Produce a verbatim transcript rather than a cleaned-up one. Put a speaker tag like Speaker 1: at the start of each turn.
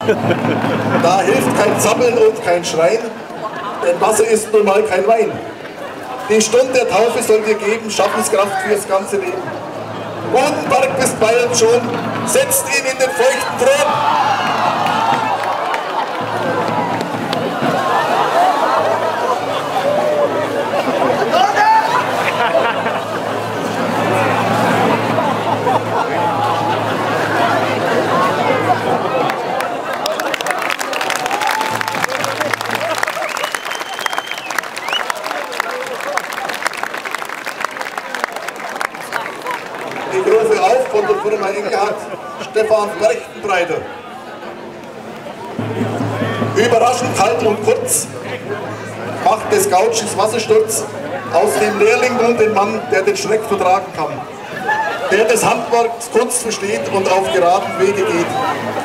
Speaker 1: Da hilft kein Zappeln und kein Schreien, denn Wasser ist nun mal kein Wein. Die Stunde der Taufe soll dir geben, Schaffenskraft fürs ganze Leben. Bodenberg bist Bayern schon, setzt ihn in den feuchten Thron. Ich rufe auf von der Firma Engelhardt, Stefan Berchtenbreiter. Überraschend kalt und kurz macht des Gauchs Wassersturz aus dem Lehrling nun den Mann, der den Schreck vertragen kann, der des Handwerks Kunst versteht und auf geraden Wege geht.